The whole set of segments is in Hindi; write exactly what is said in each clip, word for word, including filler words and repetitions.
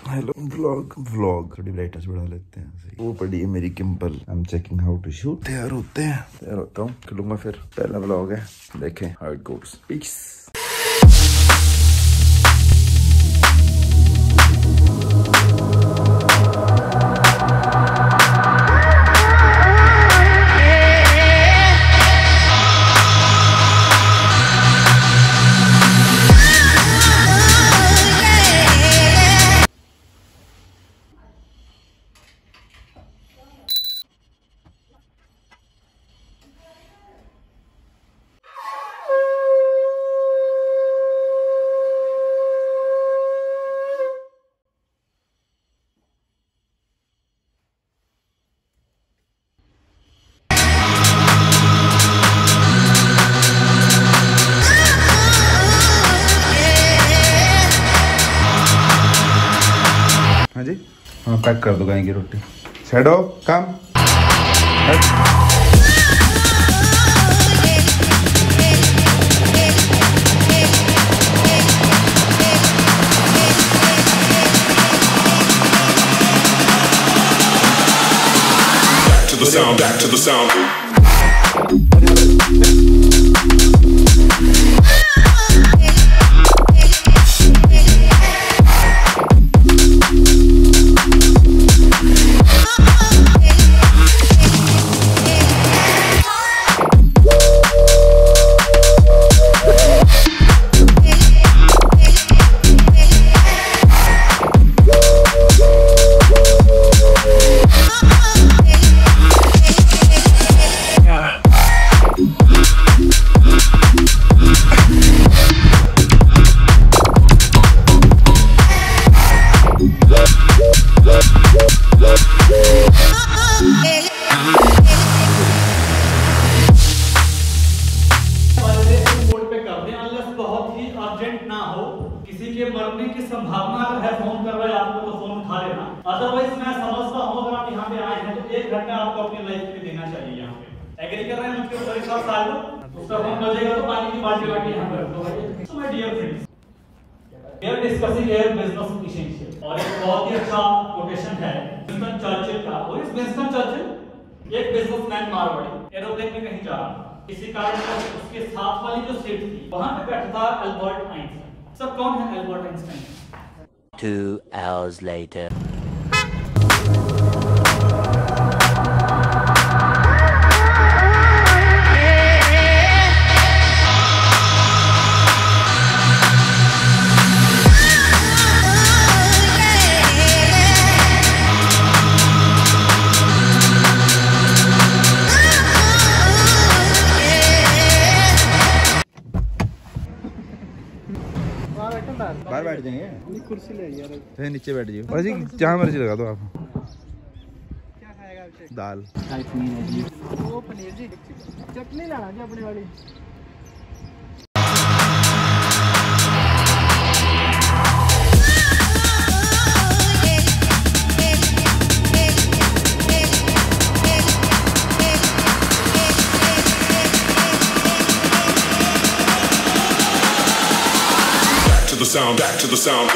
हेलो व्लॉग व्लॉग थोड़ी ब्राइटनेस बढ़ा लेते हैं। वो पड़ी है मेरी किम्पल। I am checking how to shoot. तैयार होते हैं, तैयार होता हूँ, चलूंगा फिर। पहला व्लॉग है, देखें हाउ इट गोस। पीस। हाँ जी, हाँ पैक कर दो गाय की रोटी। शैडो कम। To the sound, back to the sound. ना हो, किसी के मरने की संभावना अगर है, फोन कर रहे हैं आपको तो फोन उठा लेना। अदरवाइज मैं समझता हूँ अगर आप यहाँ पे आए हैं तो एक घंटा आपको अपनी लाइफ में देना चाहिए। यहाँ पे एग्री कर रहे हैं मुझके ऊपर? साथ साल उसका फोन बजेगा तो पानी की बाल्टी वाटी यहाँ पर रख दो। So my dear friends, we are discussing here business efficiency और एक बहुत ही अच्छा कोटेशन है विंस्टन चर्चिल का। वो इस विंस्टन चर्चिल एक बिजनेसमैन मारवाड़ी एरोप्लेन में कहीं जा रहा था। किसी कारण उसके साथ वाली जो सीट थी वहां पे बैठा था अल्बर्ट आइंस्टाइन। सब कौन है Albert Einstein? Two hours later. बाहर बैठ जाएंगे, कुर्सी ले यार, नीचे बैठ जाइए। और जी जहाँ मर्जी लगा दो आप। क्या खाएगा अभिषेक? दाल। वो पनीर जी, चटनी लाना जी अपने वाली। To the sound, back to the sound.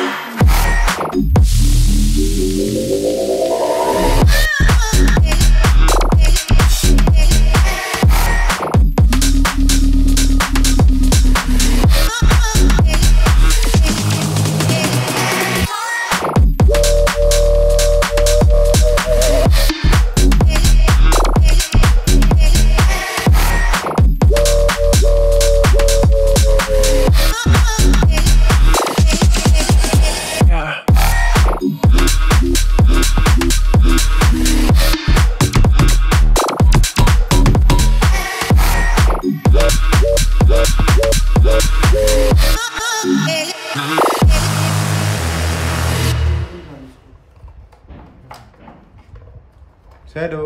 Shadow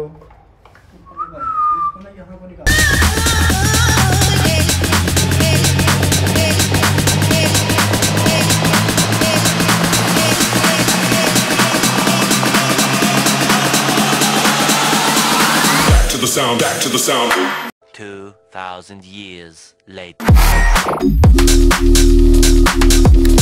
To the sound, back to the sound. Two thousand years later.